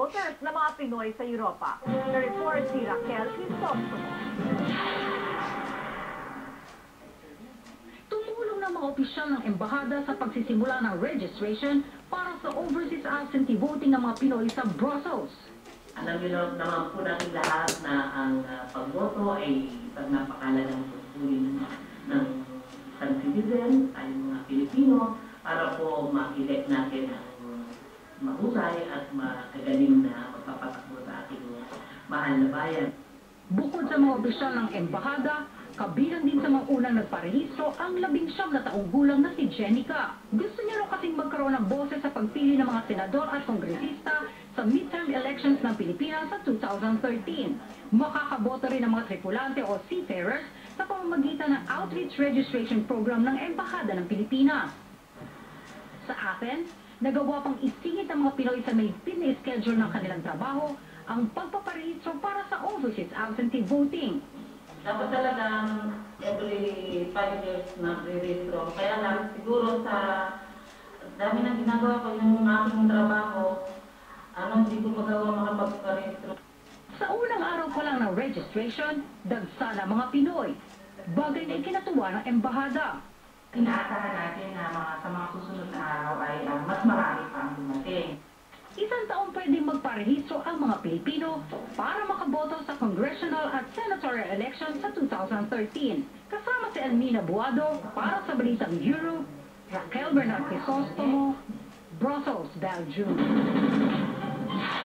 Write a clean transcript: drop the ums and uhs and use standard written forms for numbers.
voters na mga Pinoy sa Europa. Na-report si Raquel Crisostomo. Tumulong ng mga opisyal ng embahada sa pagsisimula ng registration para sa overseas absentee voting ng mga Pinoy sa Brussels. Alam niyo naman po natin lahat na ang pagboto ay isang napakalagang tungkulin ng isang citizen, tayong mga Pilipino, para po ma-elect natin ang mahusay at makagaling na magpapatakbo sa ating mahal na bayan. Bukod sa mga opisyal ng embahada, kabilang din sa mga unang nagparehistro ang 19 na taong gulang na si Jenica. Gusto niya raw kasing magkaroon ng boses sa pagpili ng mga senador at kongresista sa midterm elections ng Pilipinas sa 2013. Makakaboto rin ang mga tripulante o seafarers sa pamamagitan ng outreach registration program ng Embahada ng Pilipinas. Sa Athens, nagawa pang isingit ng mga Pinoy sa may pin-schedule ng kanilang trabaho ang pagpaparehistro para sa overseas absentee voting. Dapat talagang every 5 years na re-registro. Kaya lang, siguro sa dami ng ginagawa ko yung aking trabaho, hindi ko magawa makapagparehistro. Sa unang araw pa lang ng registration, dagsa na mga Pinoy. Bagay na ikinatuwa ng embahada. Inaasahan natin na sa mga susunod na araw ay mas marami pa ang dumating. Isang taon pwedeng magparehistro ang mga Pilipino para makaboto sa congressional at senatorial elections sa 2013. Kasama si Elmina Buado para sa Balitang Euro, Raquel Bernal Crisostomo, Brussels, Belgium.